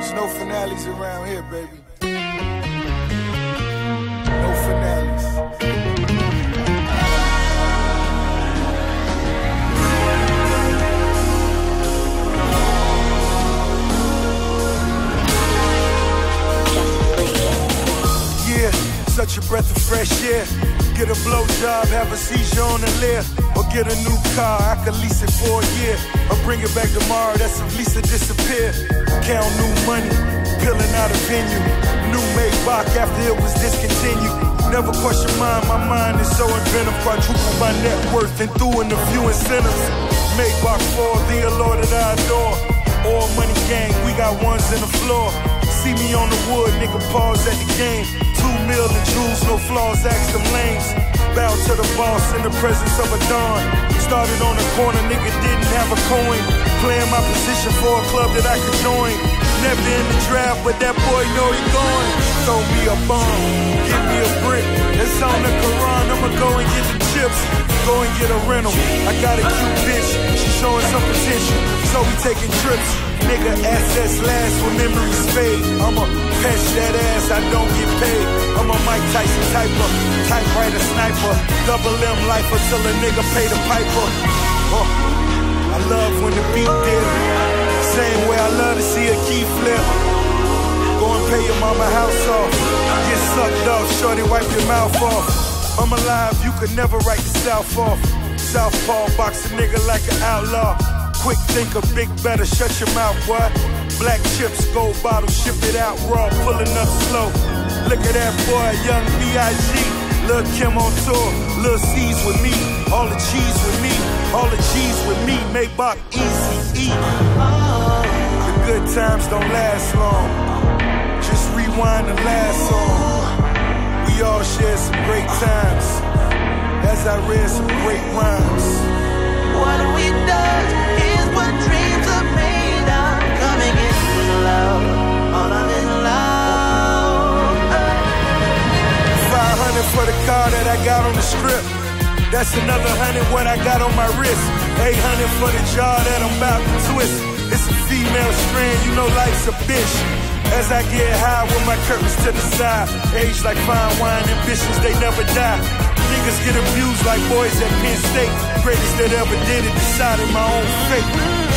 There's no finales around here, baby. No finales. Yeah, such a breath of fresh air. Get a blowjob, have a seizure on the lift, or get a new car, I could lease it for a year, or bring it back tomorrow, that's if Lisa disappeared. Count new money, peeling out a venue, new Maybach after it was discontinued. Never question mine, my mind is so inventive, quadruple my net worth and threw in a few incentives. Maybach for the allure that I adore, all money gang, we got ones in the floor. See me on the wood, nigga pause at the game. 2 million jewels, no flaws, ask them lanes. Bow to the boss in the presence of a dawn. Started on the corner, nigga didn't have a coin. Playing my position for a club that I could join. Never in the draft, but that boy know he going. Throw me a bomb, give me a brick. It's on the Quran, I'ma go and get the chips. Go and get a rental. I got a cute bitch, she showing some potential. So we taking trips. Nigga, assets last when memories fade. I'ma patch that ass, I don't get paid. I'm a Mike Tyson typer, typewriter sniper. Double M lifer till a nigga pay the piper. I love when the beat dip. Same way I love to see a key flip. Go and pay your mama house off. Get sucked off, shorty wipe your mouth off. I'm alive, you could never write the South off. Southpaw box a nigga like an outlaw. Quick thinker, big better, shut your mouth, boy. Black chips, gold bottle, ship it out raw, pulling up slow. Look at that boy, young B.I.G. Lil' Kim on tour, Lil' C's with me, all the cheese with me, all the G's with me, Maybach easy, eat. The good times don't last long, just rewind the last song. We all shared some great times, as I read some great rhymes. What we done is what dreams are made of. Coming in love, all I'm in love. 500 for the car that I got on the strip. That's another 100 what I got on my wrist. 800 for the jaw that I'm about to twist. It's a female strand, you know life's a bitch. As I get high with my curtains to the side. Age like fine wine, ambitions they never die. Niggas get abused like boys at Penn State. Greatest that ever did it, decided my own fate.